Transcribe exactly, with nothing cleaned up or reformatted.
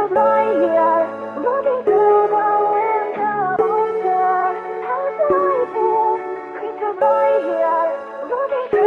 Creatures lie here, looking through the window. Wonder how do I feel? Creatures lie here, looking through